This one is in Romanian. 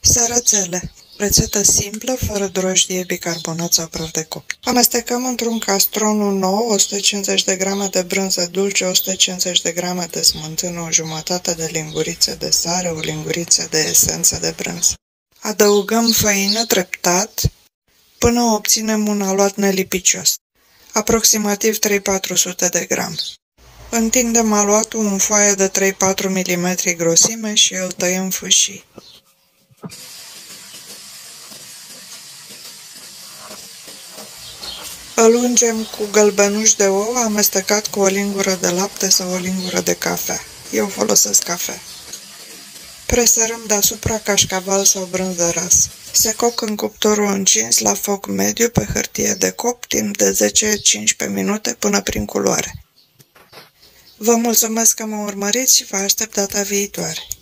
Sărățele. Rețetă simplă, fără drojdie, bicarbonat sau praf de copt. Amestecăm într-un castron nou 150 de grame de brânză dulce, 150 de grame de smântână, o jumătate de linguriță de sare, o linguriță de esență de brânză. Adăugăm făină treptat până obținem un aluat nelipicios, aproximativ 300-400 de grame. Întindem aluatul în foaie de 3-4 mm grosime și îl tăiem fâșii. Îl ungem cu gălbenuș de ou amestecat cu o lingură de lapte sau o lingură de cafea. Eu folosesc cafea. Presărăm deasupra cașcaval sau brânză rasă. Se coc în cuptorul încins la foc mediu pe hârtie de copt timp de 10-15 minute până prin culoare. Vă mulțumesc că mă urmăriți și vă aștept data viitoare.